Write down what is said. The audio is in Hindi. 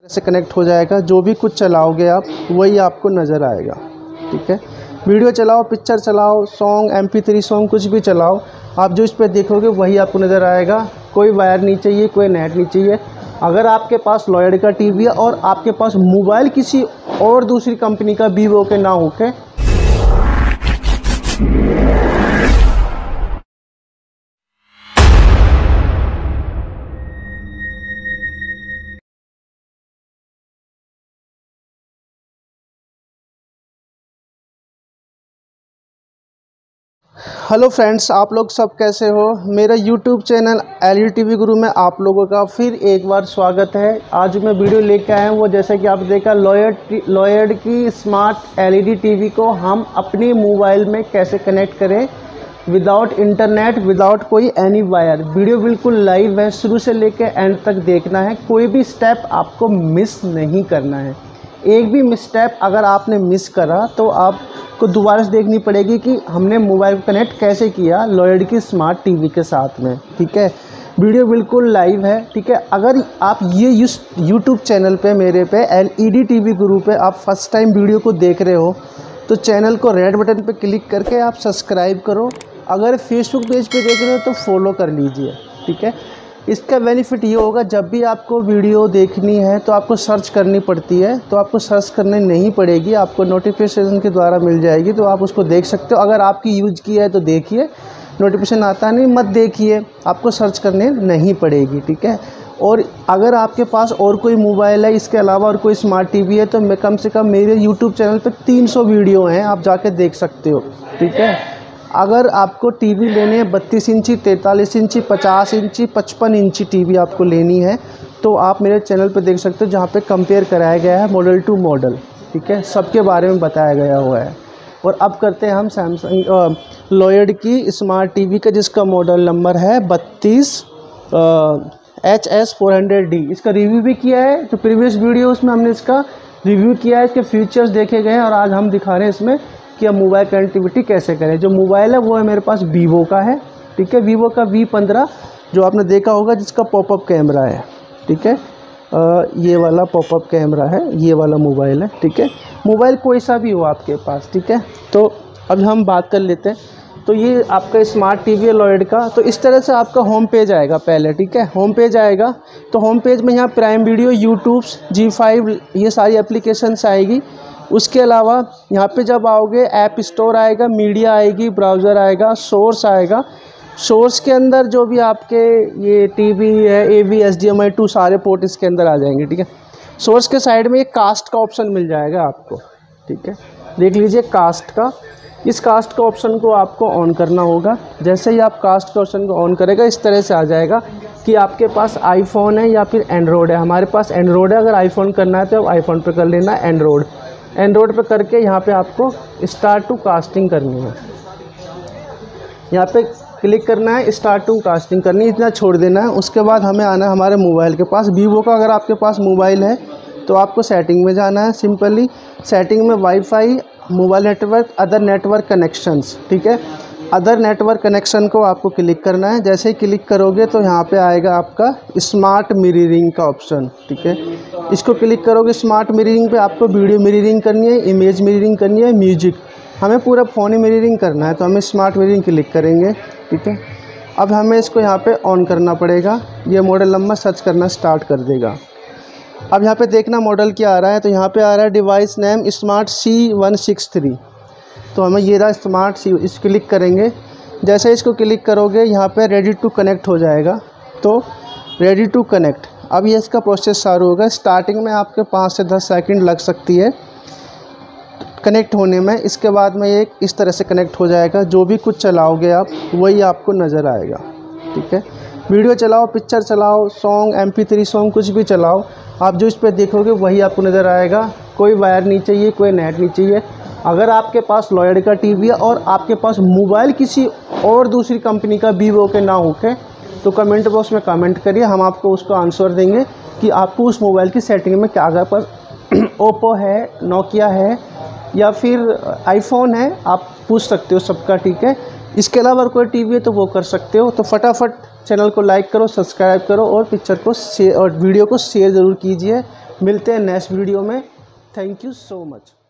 से कनेक्ट हो जाएगा। जो भी कुछ चलाओगे आप वही आपको नज़र आएगा। ठीक है, वीडियो चलाओ, पिक्चर चलाओ, सॉन्ग, MP3 सॉन्ग कुछ भी चलाओ, आप जो इस पर देखोगे वही आपको नज़र आएगा। कोई वायर नहीं चाहिए, कोई नेट नहीं चाहिए। अगर आपके पास लॉयड का टीवी है और आपके पास मोबाइल किसी और दूसरी कंपनी का वीवो के ना होके, हेलो फ्रेंड्स, आप लोग सब कैसे हो। मेरा यूट्यूब चैनल LED TV गुरु में आप लोगों का फिर एक बार स्वागत है। आज मैं वीडियो लेके आया हूँ वो जैसे कि आप देखा लॉयड की स्मार्ट LED TV को हम अपनी मोबाइल में कैसे कनेक्ट करें विदाउट इंटरनेट, विदाउट कोई एनी वायर। वीडियो बिल्कुल लाइव है, शुरू से लेकर एंड तक देखना है, कोई भी स्टेप आपको मिस नहीं करना है। एक भी मिसस्टेप अगर आपने मिस करा तो आपको दोबारा से देखनी पड़ेगी कि हमने मोबाइल को कनेक्ट कैसे किया लॉयड की स्मार्ट टीवी के साथ में। ठीक है, वीडियो बिल्कुल लाइव है। ठीक है, अगर आप ये यूट्यूब चैनल पे मेरे पे LED TV गुरु पे आप फर्स्ट टाइम वीडियो को देख रहे हो तो चैनल को रेड बटन पे क्लिक करके आप सब्सक्राइब करो। अगर फेसबुक पेज पे देख रहे हो तो फॉलो कर लीजिए। ठीक है, इसका बेनिफिट ये होगा जब भी आपको वीडियो देखनी है तो आपको सर्च करनी पड़ती है, तो आपको सर्च करनी नहीं पड़ेगी, आपको नोटिफिकेशन के द्वारा मिल जाएगी, तो आप उसको देख सकते हो। अगर आपकी यूज की है तो देखिए, नोटिफिकेशन आता नहीं मत देखिए, आपको सर्च करने नहीं पड़ेगी। ठीक है, और अगर आपके पास और कोई मोबाइल है इसके अलावा और कोई स्मार्ट टीवी है तो मैं कम से कम मेरे यूट्यूब चैनल पर 300 वीडियो हैं, आप जाके देख सकते हो। ठीक है, अगर आपको टीवी लेनी है 32 इंची, 43 इंची, 50 इंची, 55 इंची टीवी आपको लेनी है तो आप मेरे चैनल पर देख सकते हो, जहाँ पे कंपेयर कराया गया है मॉडल टू मॉडल। ठीक है, सबके बारे में बताया गया हुआ है। और अब करते हैं हम सैमसंग लॉयड की स्मार्ट टीवी का, जिसका मॉडल नंबर है 32 HS400D। इसका रिव्यू भी किया है, जो प्रीवियस वीडियो उसमें हमने इसका रिव्यू किया है, इसके फीचर्स देखे गए हैं और आज हम दिखा रहे हैं इसमें कि हम मोबाइल कनेक्टिविटी कैसे करें। जो मोबाइल है वो है मेरे पास वीवो का है। ठीक है, वीवो का V15 जो आपने देखा होगा, जिसका पॉपअप कैमरा है। ठीक है, ये वाला पॉपअप कैमरा है, ये वाला मोबाइल है। ठीक है, मोबाइल कोई सा भी हो आपके पास। ठीक है, तो अब हम बात कर लेते हैं। तो ये आपका स्मार्ट टीवी है लॉयड का। तो इस तरह से आपका होम पेज आएगा पहले। ठीक है, होम पेज आएगा तो होम पेज में यहाँ प्राइम वीडियो, यूट्यूब, G5 ये सारी एप्लीकेशंस आएगी। उसके अलावा यहाँ पे जब आओगे ऐप स्टोर आएगा, मीडिया आएगी, ब्राउज़र आएगा, सोर्स आएगा। सोर्स के अंदर जो भी आपके ये टीवी है, AV HDMI 2 सारे पोर्ट इसके अंदर आ जाएंगे। ठीक है, सोर्स के साइड में एक कास्ट का ऑप्शन मिल जाएगा आपको। ठीक है, देख लीजिए कास्ट का, इस कास्ट का ऑप्शन को आपको ऑन करना होगा। जैसे ही आप कास्ट का ऑप्शन को ऑन करेगा इस तरह से आ जाएगा कि आपके पास आईफोन है या फिर एंड्रॉयड है। हमारे पास एंड्रॉयड है, अगर आईफोन करना है तो आईफोन पे कर लेना एंड्रॉयड पे करके यहाँ पे आपको स्टार्ट टू कास्टिंग करनी है। यहाँ पे क्लिक करना है, स्टार्ट टू कास्टिंग करनी है, इतना छोड़ देना है। उसके बाद हमें आना है हमारे मोबाइल के पास, वीवो का अगर आपके पास मोबाइल है तो आपको सेटिंग में जाना है। सिंपली सेटिंग में WiFi, mobile network, other network connections. ठीक है, अदर नेटवर्क कनेक्शन को आपको क्लिक करना है। जैसे ही क्लिक करोगे तो यहाँ पे आएगा आपका स्मार्ट मिररिंग का ऑप्शन। ठीक है, इसको क्लिक करोगे, स्मार्ट मिररिंग पे आपको वीडियो मिररिंग करनी है, इमेज मिररिंग करनी है, म्यूजिक, हमें पूरा फ़ोन ही मिररिंग करना है तो हमें स्मार्ट मिररिंग क्लिक करेंगे। ठीक है, अब हमें इसको यहाँ पे ऑन करना पड़ेगा। ये मॉडल नंबर सर्च करना स्टार्ट कर देगा। अब यहाँ पे देखना मॉडल क्या आ रहा है, तो यहाँ पे आ रहा है डिवाइस नेम स्मार्ट C163। तो हमें ये रहा स्मार्ट C, इस क्लिक करेंगे। जैसे इसको क्लिक करोगे यहाँ पे रेडी टू कनेक्ट हो जाएगा। तो रेडी टू कनेक्ट, अब ये इसका प्रोसेस चालू होगा। स्टार्टिंग में आपके 5 से 10 सेकंड लग सकती है कनेक्ट होने में। इसके बाद में ये इस तरह से कनेक्ट हो जाएगा। जो भी कुछ चलाओगे आप वही आपको नज़र आएगा। ठीक है, वीडियो चलाओ, पिक्चर चलाओ, सॉन्ग, MP3 सॉन्ग कुछ भी चलाओ, आप जो इस पर देखोगे वही आपको नज़र आएगा। कोई वायर नहीं चाहिए, कोई नेट नहीं चाहिए। अगर आपके पास लॉयड का टीवी है और आपके पास मोबाइल किसी और दूसरी कंपनी का वीवो के ना होके तो कमेंट बॉक्स में कमेंट करिए, हम आपको उसका आंसर देंगे कि आपको उस मोबाइल की सेटिंग में क्या, अगर पर ओप्पो है, नोकिया है या फिर आईफोन है, आप पूछ सकते हो सबका। ठीक है, इसके अलावा अगर कोई टीवी है तो वो कर सकते हो। तो फटाफट चैनल को लाइक करो, सब्सक्राइब करो और पिक्चर को शेयर और वीडियो को शेयर ज़रूर कीजिए। मिलते हैं नेक्स्ट वीडियो में। Thank you so much.